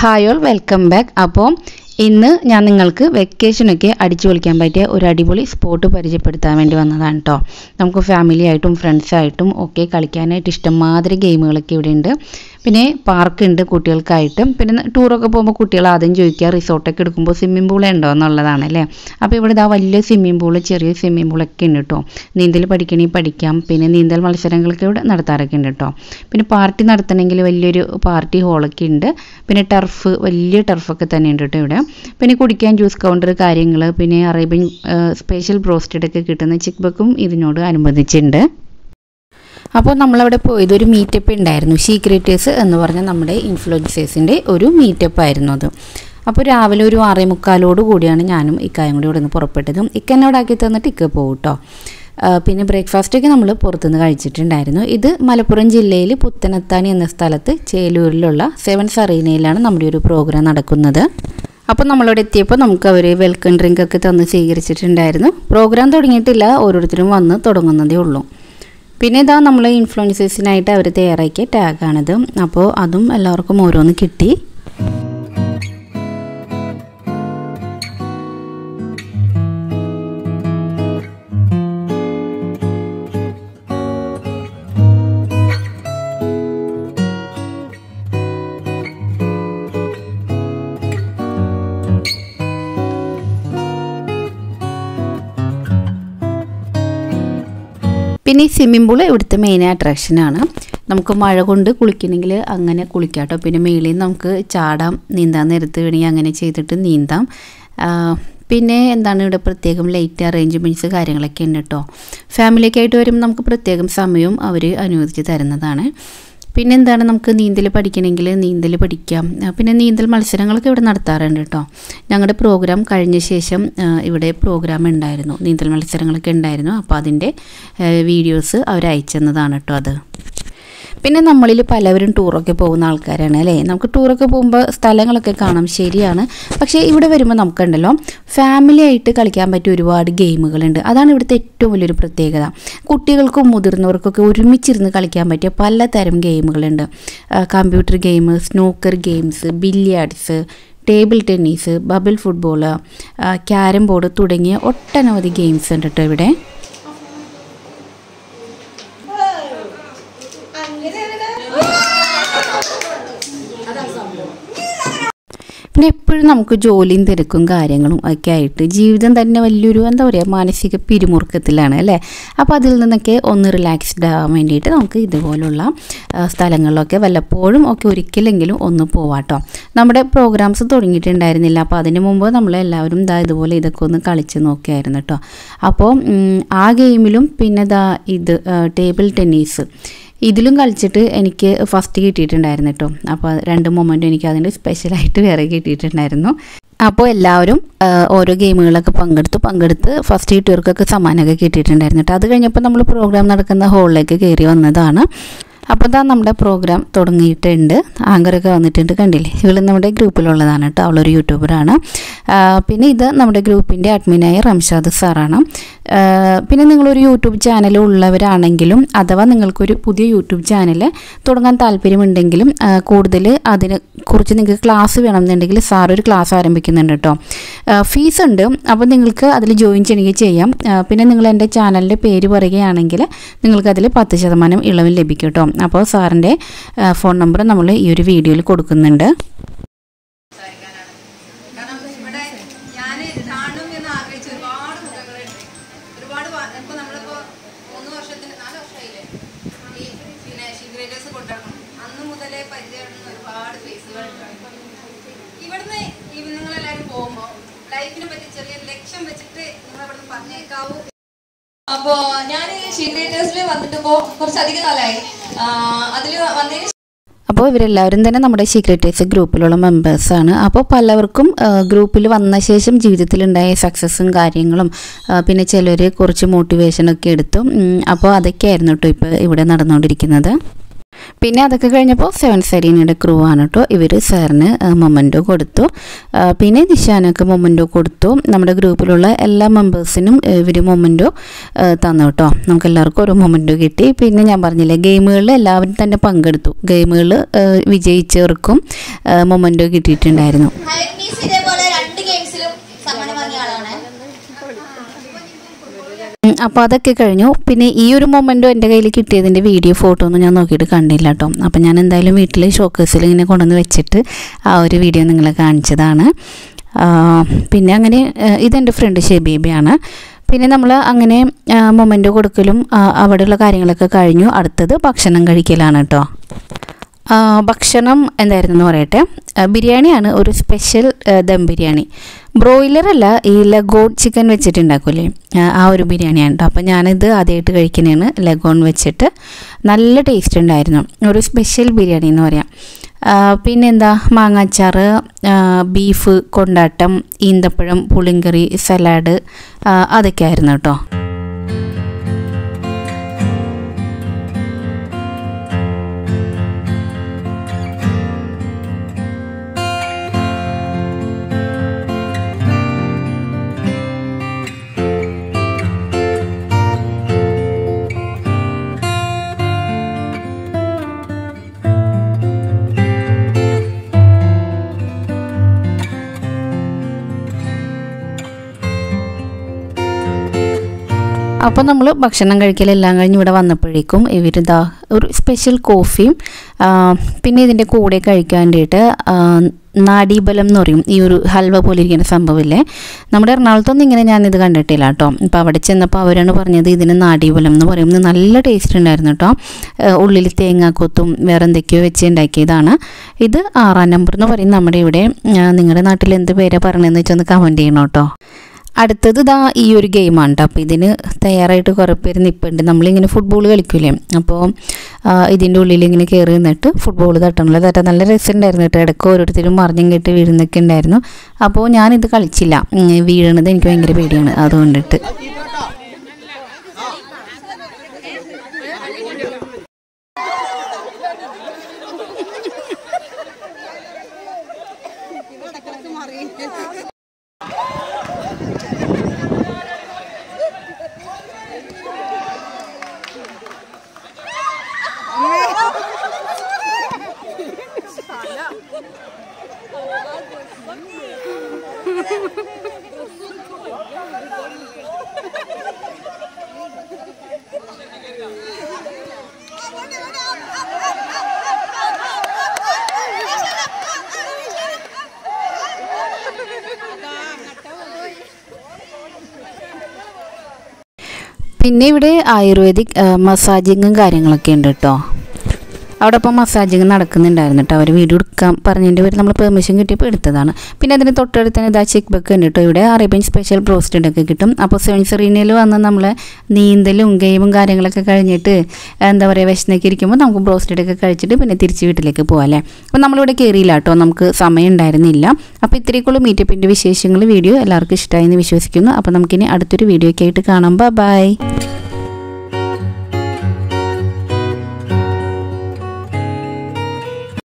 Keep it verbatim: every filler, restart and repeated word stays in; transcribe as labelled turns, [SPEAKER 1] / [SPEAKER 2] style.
[SPEAKER 1] Hi all welcome back. അപ്പോൾ ഇന്ന് ഞാൻ നിങ്ങൾക്ക് വെക്കേഷനൊക്കെ അടിച്ചു പൊളിക്കാൻ പറ്റിയ ഒരു അടിപൊളി സ്പോട്ട് പരിചയപ്പെടുത്താൻ വേണ്ടി വന്നതാണ് കേട്ടോ. നമുക്ക് ഫാമിലി ആയിട്ടും ഫ്രണ്ട്സായിട്ടും ഒക്കെ കളിക്കാനായിട്ട് ഇഷ്ടംമാതിരി ഗെയിമുകളൊക്കെ ഇവിടെ ഉണ്ട്. പിന്നെ പാർക്ക് ഉണ്ട് കുട്ടികൾക്കായിട്ടും. പിന്നെ ടൂറൊക്കെ പോകുമ്പോൾ കുട്ടികൾ ആദ്യം ചോദിക്കുക റിസോർട്ടൊക്കെ എടുക്കുമ്പോൾ സ്വിമ്മിംഗ് പൂൾ ഉണ്ടോ എന്നുള്ളതാണ് അല്ലേ. അപ്പോൾ ഇവിടെ ഇതാ വലിയ സ്വിമ്മിംഗ് പൂള് ചെറിയ സ്വിമ്മിംഗ് പൂളൊക്കെ ഉണ്ട് കേട്ടോ. നീന്തൽ പഠിക്കണമെങ്കിൽ പഠിക്കാം. പിന്നെ നീന്തൽ മത്സരങ്ങളൊക്കെ ഇവിടെ നടത്താറൊക്കെ ഉണ്ട് കേട്ടോ. പിന്നെ പാർട്ടി നടത്തണമെങ്കിൽ വലിയൊരു പാർട്ടി ഹോളൊക്കെ ഉണ്ട്. പിന്നെ ടർഫ് വലിയ ടർഫൊക്കെ തന്നെ ഉണ്ട് കേട്ടോ ഇവിടെ. പിന്നെ കുടിക്കാൻ ജ്യൂസ് കൗണ്ടർ കാര്യങ്ങൾ, പിന്നെ അറേബ്യൻ സ്പെഷ്യൽ ബ്രോസ്റ്റഡ് ഒക്കെ കിട്ടുന്ന ചിക്ക് ബക്കും ഇതിനോട് അനുബന്ധിച്ചിട്ടുണ്ട്. അപ്പോൾ നമ്മളവിടെ പോയത് ഒരു മീറ്റപ്പ് ഉണ്ടായിരുന്നു. ഷീ ക്രിയേറ്റേഴ്സ് എന്ന് പറഞ്ഞ നമ്മുടെ ഇൻഫ്ലുവൻസേഴ്സിൻ്റെ ഒരു മീറ്റപ്പ് ആയിരുന്നു അത്. അപ്പോൾ രാവിലെ ഒരു ആറേ മുക്കാലോട് കൂടിയാണ് ഞാനും ഇക്കായും കൂടി ഇവിടെ നിന്ന് പുറപ്പെട്ടത്. ഇക്ക എന്നോട് ആക്കി തന്നിട്ട് ഇക്ക പോകും കേട്ടോ. പിന്നെ ബ്രേക്ക്ഫാസ്റ്റൊക്കെ നമ്മൾ പുറത്തുനിന്ന് കഴിച്ചിട്ടുണ്ടായിരുന്നു. ഇത് മലപ്പുറം ജില്ലയിൽ പുത്തനത്താണി എന്ന സ്ഥലത്ത് ചേലൂരിലുള്ള സെവൻസ് അറീനയിലാണ് നമ്മുടെ ഒരു പ്രോഗ്രാം നടക്കുന്നത്. അപ്പോൾ നമ്മളവിടെ എത്തിയപ്പോൾ നമുക്ക് അവർ വെൽക്കം ഡ്രിങ്ക് ഒക്കെ തന്ന് സ്വീകരിച്ചിട്ടുണ്ടായിരുന്നു. പ്രോഗ്രാം തുടങ്ങിയിട്ടില്ല, ഓരോരുത്തരും വന്ന് തുടങ്ങുന്നതേ ഉള്ളൂ. പിന്നെ ഇതാ നമ്മൾ ഇൻഫ്ലുവൻസേഴ്സിനായിട്ട് അവർ തയ്യാറാക്കിയ ടാഗാണിത്. അപ്പോൾ അതും എല്ലാവർക്കും ഓരോന്ന് കിട്ടി. പിന്നെ ഈ സ്വിമ്മിംഗ് പൂൾ ഇവിടുത്തെ മെയിൻ അട്രാക്ഷനാണ്. നമുക്ക് മഴ കൊണ്ട് കുളിക്കണമെങ്കിൽ അങ്ങനെ കുളിക്കാം കേട്ടോ. പിന്നെ മേളിൽ നമുക്ക് ചാടാം, നീന്താൻ നേരത്ത് വേണമെങ്കിൽ അങ്ങനെ ചെയ്തിട്ട് നീന്താം. പിന്നെ എന്താണ് ഇവിടെ പ്രത്യേകം ലൈറ്റ് അറേഞ്ച്മെൻറ്റ്സ് കാര്യങ്ങളൊക്കെ ഉണ്ട് കേട്ടോ. ഫാമിലിയൊക്കെ ആയിട്ട് വരുമ്പോൾ നമുക്ക് പ്രത്യേകം സമയവും അവർ അനുവദിച്ച് തരുന്നതാണ്. പിന്നെ എന്താണ് നമുക്ക് നീന്തൽ പഠിക്കണമെങ്കിൽ നീന്തൽ പഠിക്കാം. പിന്നെ നീന്തൽ മത്സരങ്ങളൊക്കെ ഇവിടെ നടത്താറുണ്ട് കേട്ടോ. ഞങ്ങളുടെ പ്രോഗ്രാം കഴിഞ്ഞ ശേഷം ഇവിടെ പ്രോഗ്രാം ഉണ്ടായിരുന്നു, നീന്തൽ മത്സരങ്ങളൊക്കെ ഉണ്ടായിരുന്നു. അപ്പോൾ അതിൻ്റെ വീഡിയോസ് അവർ അയച്ചെന്നതാണ് കേട്ടോ അത്. പിന്നെ നമ്മളിൽ പലവരും ടൂറൊക്കെ പോകുന്ന ആൾക്കാരാണ് അല്ലേ. നമുക്ക് ടൂറൊക്കെ പോകുമ്പോൾ സ്ഥലങ്ങളൊക്കെ കാണാം, ശരിയാണ്. പക്ഷേ ഇവിടെ വരുമ്പോൾ നമുക്കുണ്ടല്ലോ ഫാമിലി ആയിട്ട് കളിക്കാൻ പറ്റിയ ഒരുപാട് ഗെയിമുകളുണ്ട്. അതാണ് ഇവിടുത്തെ ഏറ്റവും വലിയൊരു പ്രത്യേകത. കുട്ടികൾക്കും മുതിർന്നവർക്കൊക്കെ ഒരുമിച്ചിരുന്ന് കളിക്കാൻ പറ്റിയ പലതരം ഗെയിമുകളുണ്ട്. Computer game, snooker games, billiards, table tennis, bubble football, carrom board തുടങ്ങിയ ഒട്ടനവധി ഗെയിംസ് ഉണ്ട് കേട്ടോ ഇവിടെ. പിന്നെ എപ്പോഴും നമുക്ക് ജോലിയും തിരക്കും കാര്യങ്ങളും ഒക്കെ ആയിട്ട് ജീവിതം തന്നെ വലിയൊരു എന്താ പറയുക മാനസിക പിരിമുറുക്കത്തിലാണ് അല്ലേ. അപ്പോൾ അതിൽ നിന്നൊക്കെ ഒന്ന് റിലാക്സ്ഡ് ആവാൻ വേണ്ടിയിട്ട് നമുക്ക് ഇതുപോലുള്ള സ്ഥലങ്ങളിലൊക്കെ വല്ലപ്പോഴും ഒക്കെ ഒരിക്കലെങ്കിലും ഒന്ന് പോവാട്ടോ. നമ്മുടെ പ്രോഗ്രാംസ് തുടങ്ങിയിട്ടുണ്ടായിരുന്നില്ല. അപ്പോൾ അതിന് മുമ്പ് നമ്മളെല്ലാവരും ഇതാ ഇതുപോലെ ഇതൊക്കെ ഒന്ന് കളിച്ച് നോക്കിയായിരുന്നു കേട്ടോ. അപ്പോൾ ആ ഗെയിമിലും പിന്നെ ഇതാ ഇത് ടേബിൾ ടെന്നീസ് ഇതിലും കളിച്ചിട്ട് എനിക്ക് ഫസ്റ്റ് കിട്ടിയിട്ടുണ്ടായിരുന്നു കേട്ടോ. അപ്പോൾ രണ്ട് മൊമെൻറ്റും എനിക്ക് അതിൻ്റെ സ്പെഷ്യലായിട്ട് വേറെ കിട്ടിയിട്ടുണ്ടായിരുന്നു. അപ്പോൾ എല്ലാവരും ഓരോ ഗെയിമുകളൊക്കെ പങ്കെടുത്തു പങ്കെടുത്ത് ഫസ്റ്റ് കിട്ടിയവർക്കൊക്കെ സമ്മാനമൊക്കെ കിട്ടിയിട്ടുണ്ടായിരുന്നു കേട്ടോ. അത് കഴിഞ്ഞപ്പോൾ നമ്മൾ പ്രോഗ്രാം നടക്കുന്ന ഹോളിലേക്ക് കയറി വന്നതാണ്. അപ്പോൾ ഇതാ നമ്മുടെ പ്രോഗ്രാം തുടങ്ങിയിട്ടുണ്ട്. ആങ്കറൊക്കെ വന്നിട്ടുണ്ട്, കണ്ടില്ലേ. ഇവൾ നമ്മുടെ ഗ്രൂപ്പിലുള്ളതാണ് കേട്ടോ, അവളൊരു യൂട്യൂബറാണ്. പിന്നെ ഇത് നമ്മുടെ ഗ്രൂപ്പിൻ്റെ അഡ്മിനായ റംഷാദ് സാറാണ്. പിന്നെ നിങ്ങളൊരു യൂട്യൂബ് ചാനൽ ഉള്ളവരാണെങ്കിലും അഥവാ നിങ്ങൾക്കൊരു പുതിയ യൂട്യൂബ് ചാനൽ തുടങ്ങാൻ താല്പര്യമുണ്ടെങ്കിലും കൂടുതൽ അതിനെ കുറിച്ച് നിങ്ങൾക്ക് ക്ലാസ് വേണമെന്നുണ്ടെങ്കിൽ സാർ ഒരു ക്ലാസ് ആരംഭിക്കുന്നുണ്ട് കേട്ടോ. ഫീസ് ഉണ്ട്, അപ്പോൾ നിങ്ങൾക്ക് അതിൽ ജോയിൻ ചെയ്യണമെങ്കിൽ ചെയ്യാം. പിന്നെ നിങ്ങൾ എൻ്റെ ചാനലിൻ്റെ പേര് പറയുകയാണെങ്കിൽ നിങ്ങൾക്കതിൽ പത്ത് ശതമാനം ഇളവ് ലഭിക്കും കേട്ടോ. അപ്പോൾ സാറിൻ്റെ ഫോൺ നമ്പർ നമ്മൾ ഈ ഒരു വീഡിയോയിൽ കൊടുക്കുന്നുണ്ട്.
[SPEAKER 2] അപ്പോൾ ഞാൻ ഷീ ക്രിയേറ്റേഴ്സിൽ വന്നിട്ടിപ്പോൾ കുറച്ചധികം കാലമായി. അതിൽ വന്നതിന്
[SPEAKER 1] അപ്പോൾ ഇവരെല്ലാവരും തന്നെ നമ്മുടെ ഷീ ക്രിയേറ്റേഴ്സ് ഗ്രൂപ്പിലുള്ള മെമ്പേഴ്സാണ്. അപ്പോൾ പലവർക്കും ഗ്രൂപ്പിൽ വന്ന ശേഷം ജീവിതത്തിലുണ്ടായ സക്സസ്സും കാര്യങ്ങളും പിന്നെ ചിലർ കുറച്ച് മോട്ടിവേഷനൊക്കെ എടുത്തു. അപ്പോൾ അതൊക്കെയായിരുന്നു കേട്ടോ ഇപ്പോൾ ഇവിടെ നടന്നുകൊണ്ടിരിക്കുന്നത്. പിന്നെ അതൊക്കെ കഴിഞ്ഞപ്പോൾ സെവൻ സെറീനയുടെ ക്രൂ ആണ് കേട്ടോ. ഇവർ സാറിന് മൊമെൻറ്റോ കൊടുത്തു. പിന്നെ നിഷാനൊക്കെ മൊമെൻറ്റോ കൊടുത്തു. നമ്മുടെ ഗ്രൂപ്പിലുള്ള എല്ലാ മെമ്പേഴ്സിനും ഇവർ മൊമെൻറ്റോ തന്നു കേട്ടോ. നമുക്ക് എല്ലാവർക്കും ഓരോ മൊമെൻറ്റോ കിട്ടി. പിന്നെ ഞാൻ പറഞ്ഞില്ലേ, ഗെയിമുകളിൽ എല്ലാവരും തന്നെ പങ്കെടുത്തു. ഗെയിമുകൾ വിജയിച്ചവർക്കും മൊമെൻറ്റോ കിട്ടിയിട്ടുണ്ടായിരുന്നു. അപ്പോൾ അതൊക്കെ കഴിഞ്ഞു. പിന്നെ ഈ ഒരു മൊമെൻറ്റോ എൻ്റെ കയ്യിൽ കിട്ടിയതിൻ്റെ വീഡിയോ ഫോട്ടോ ഒന്നും ഞാൻ നോക്കിയിട്ട് കണ്ടില്ല കേട്ടോ. അപ്പോൾ ഞാൻ എന്തായാലും വീട്ടിൽ ഷോക്കേസിൽ ഇങ്ങനെ കൊണ്ടുവന്ന് വെച്ചിട്ട് ആ ഒരു വീഡിയോ നിങ്ങളെ കാണിച്ചതാണ്. പിന്നെ അങ്ങനെ ഇതെൻ്റെ ഫ്രണ്ട് ഷെബീബയാണ്. പിന്നെ നമ്മൾ അങ്ങനെ മൊമെൻറ്റോ കൊടുക്കലും അവിടെയുള്ള കാര്യങ്ങളൊക്കെ കഴിഞ്ഞു. അടുത്തത് ഭക്ഷണം കഴിക്കലാണ് കേട്ടോ. ഭക്ഷണം എന്തായിരുന്നു എന്ന് പറയട്ടെ. ബിരിയാണിയാണ്, ഒരു സ്പെഷ്യൽ ദം ബിരിയാണി. ബ്രോയിലർ അല്ല, ഈ ലഗോൺ ചിക്കൻ വെച്ചിട്ടുണ്ടാക്കൂലേ, ആ ഒരു ബിരിയാണിയാണ് കേട്ടോ. അപ്പോൾ ഞാനിത് ആദ്യമായിട്ട് കഴിക്കുന്നതാണ്, ലഗോൺ വെച്ചിട്ട്. നല്ല ടേസ്റ്റ് ഉണ്ടായിരുന്നു. ഒരു സ്പെഷ്യൽ ബിരിയാണി എന്ന് പറയാം. പിന്നെന്താ, മാങ്ങാച്ചാർ, ബീഫ് കൊണ്ടാട്ടം, ഈന്തപ്പഴം, പുളിങ്കറി, സലാഡ്, അതൊക്കെ ആയിരുന്നു കേട്ടോ. അപ്പോൾ നമ്മൾ ഭക്ഷണം കഴിക്കലെല്ലാം കഴിഞ്ഞ് ഇവിടെ വന്നപ്പോഴേക്കും ഇവരിതാ ഒരു സ്പെഷ്യൽ കോഫിയും പിന്നെ ഇതിൻ്റെ കൂടെ കഴിക്കാൻ വേണ്ടിയിട്ട് നാഡീബലം എന്ന് പറയും, ഈ ഒരു ഹൽവ പോലെ ഇരിക്കുന്ന സംഭവമില്ലേ. നമ്മുടെ എറണാകുളത്തൊന്നും ഇങ്ങനെ ഞാനിത് കണ്ടിട്ടില്ല കേട്ടോ. അപ്പോൾ അവിടെ ചെന്നപ്പോൾ അവരാണ് പറഞ്ഞത് ഇതിന് നാഡീബലം എന്ന് പറയുന്നത്. നല്ല ടേസ്റ്റ് ഉണ്ടായിരുന്നു കേട്ടോ. ഉള്ളിൽ തേങ്ങാക്കൊത്തും വേറെ എന്തൊക്കെയോ വെച്ച് ഉണ്ടാക്കിയതാണ്. ഇത് ആറാം നമ്പർ എന്ന് പറയും നമ്മുടെ ഇവിടെ. നിങ്ങളുടെ നാട്ടിൽ എന്ത് പേരാണ് പറയണതെന്ന് വെച്ചൊന്ന് കമൻറ്റ് ചെയ്യണം കേട്ടോ. അടുത്തത് ഇതാ ഈ ഒരു ഗെയിമാണ് കേട്ടോ. അപ്പോൾ ഇതിന് തയ്യാറായിട്ട് കുറേ പേര് നിൽപ്പുണ്ട്. നമ്മളിങ്ങനെ ഫുട്ബോൾ കളിക്കൂലേ, അപ്പോൾ ഇതിൻ്റെ ഉള്ളിൽ ഇങ്ങനെ കയറി നിന്നിട്ട് ഫുട്ബോൾ തട്ടണല്ലോ. തട്ടാൻ നല്ല രസമുണ്ടായിരുന്നു കേട്ടോ. ഇടയ്ക്ക് ഓരോരുത്തരും മറിഞ്ഞും കേട്ട് വീഴുന്നൊക്കെ ഉണ്ടായിരുന്നു. അപ്പോൾ ഞാനിത് കളിച്ചില്ല, വീഴണത് എനിക്ക് ഭയങ്കര പേടിയാണ്, അതുകൊണ്ടിട്ട്. പിന്നെ ഇവിടെ ആയുർവേദിക് മസാജിങ്ങും കാര്യങ്ങളൊക്കെ ഉണ്ട് കേട്ടോ. അവിടെ ഇപ്പോൾ മസാജിങ് നടക്കുന്നുണ്ടായിരുന്നു കേട്ടോ. അവർ വീഡിയോ എടുക്കാൻ പറഞ്ഞതിൻ്റെ പേര് നമ്മൾ പെർമിഷൻ കിട്ടിയപ്പോൾ എടുത്തതാണ്. പിന്നെ അതിന് തൊട്ടടുത്ത് തന്നെ ഇതാ ചെക്ക് ബക്ക് ഉണ്ട് കേട്ടോ. ഇവിടെ അറേബ്യൻ സ്പെഷ്യൽ ബ്രോസ്റ്റഡൊക്കെ കിട്ടും. അപ്പോൾ സെവൻ സെറീനയിൽ വന്ന് നമ്മൾ നീന്തലും ഗെയിമും കാര്യങ്ങളൊക്കെ കഴിഞ്ഞിട്ട് എന്താ പറയുക, വിശന്നൊക്കെ ഇരിക്കുമ്പോൾ നമുക്ക് ബ്രോസ്റ്റഡൊക്കെ കഴിച്ചിട്ട് പിന്നെ തിരിച്ച് വീട്ടിലേക്ക് പോകാം അല്ലേ. അപ്പോൾ നമ്മളിവിടെ കയറിയില്ല കേട്ടോ, നമുക്ക് സമയം ഉണ്ടായിരുന്നില്ല. അപ്പോൾ ഇത്രയൊക്കെയുള്ള മീറ്റപ്പിൻ്റെ വിശേഷങ്ങൾ വീഡിയോ എല്ലാവർക്കും ഇഷ്ടമായി എന്ന് വിശ്വസിക്കുന്നു. അപ്പോൾ നമുക്കിനി അടുത്തൊരു വീഡിയോ ഒക്കെ ആയിട്ട് കാണാം. ബൈ.